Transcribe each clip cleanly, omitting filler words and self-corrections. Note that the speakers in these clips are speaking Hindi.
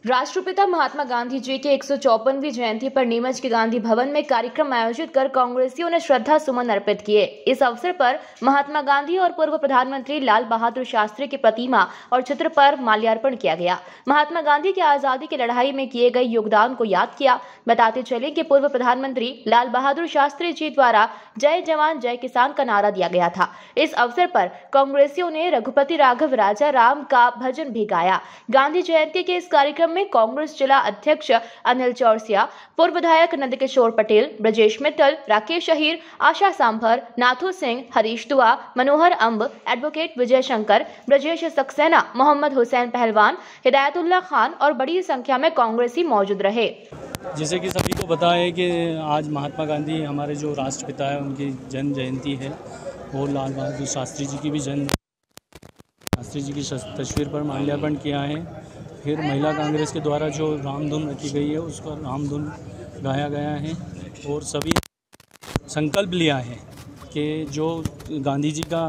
राष्ट्रपिता महात्मा गांधी जी की 154वीं जयंती पर नीमच के गांधी भवन में कार्यक्रम आयोजित कर कांग्रेसियों ने श्रद्धा सुमन अर्पित किए। इस अवसर पर महात्मा गांधी और पूर्व प्रधानमंत्री लाल बहादुर शास्त्री की प्रतिमा और चित्र पर माल्यार्पण किया गया। महात्मा गांधी की आजादी की लड़ाई में किए गए योगदान को याद किया। बताते चले कि पूर्व प्रधानमंत्री लाल बहादुर शास्त्री जी द्वारा जय जवान जय किसान का नारा दिया गया था। इस अवसर पर कांग्रेसियों ने रघुपति राघव राजा राम का भजन भी गाया। गांधी जयंती के इस कार्यक्रम में कांग्रेस जिला अध्यक्ष अनिल चौरसिया, पूर्व विधायक नंदकिशोर पटेल, ब्रजेश मित्तल, राकेश अहीर, आशा सांभर, नाथू सिंह, हरीश दुआ, मनोहर अंब, एडवोकेट विजय शंकर, ब्रजेश सक्सेना, मोहम्मद हुसैन पहलवान, हिदायतुल्लाह खान और बड़ी संख्या में कांग्रेसी मौजूद रहे। जैसे कि सभी को पता है कि आज महात्मा गांधी हमारे जो राष्ट्रपिता है उनकी जन्म जयंती है और लाल बहादुर शास्त्री जी की भी शास्त्री जी की तस्वीर पर माल्यार्पण किया है। फिर महिला कांग्रेस के द्वारा जो रामधुन रखी गई है उस पर रामधुन गाया गया है और सभी संकल्प लिया है कि जो गांधी जी का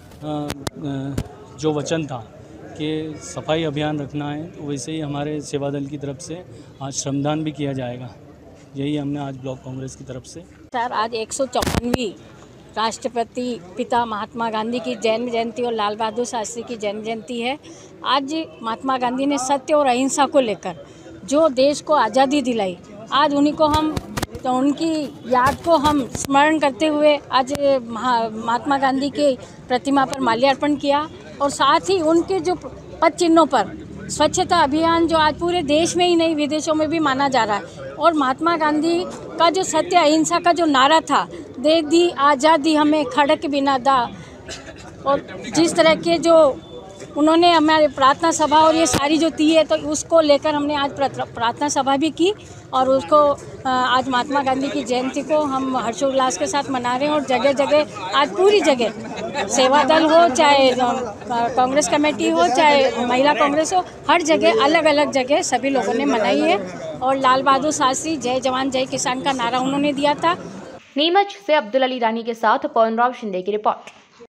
जो वचन था कि सफाई अभियान रखना है, तो वैसे ही हमारे सेवा दल की तरफ से आज श्रमदान भी किया जाएगा। यही हमने आज ब्लॉक कांग्रेस की तरफ से। सर, आज 154वीं राष्ट्रपति पिता महात्मा गांधी की जन्म जयंती और लाल बहादुर शास्त्री की जन्म जयंती है। आज महात्मा गांधी ने सत्य और अहिंसा को लेकर जो देश को आज़ादी दिलाई, आज उन्हीं को उनकी याद को हम स्मरण करते हुए आज महात्मा गांधी के प्रतिमा पर माल्यार्पण किया और साथ ही उनके जो पद चिन्हों पर स्वच्छता अभियान जो आज पूरे देश में ही नहीं विदेशों में भी माना जा रहा है और महात्मा गांधी का जो सत्य अहिंसा का जो नारा था, दे दी आज़ादी हमें खड़क बिना दा, और जिस तरह के जो उन्होंने हमारे प्रार्थना सभा और ये सारी जो थी है, तो उसको लेकर हमने आज प्रार्थना सभा भी की और उसको आज महात्मा गांधी की जयंती को हम हर्षोल्लास के साथ मना रहे हैं। और जगह जगह आज पूरी जगह सेवा दल हो, चाहे कांग्रेस कमेटी हो, चाहे महिला कांग्रेस हो, हर जगह अलग अलग जगह सभी लोगों ने मनाई है। और लाल बहादुर शास्त्री जय जवान जय किसान का नारा उन्होंने दिया था। नीमच से अब्दुल अली रानी के साथ पवन राव शिंदे की रिपोर्ट।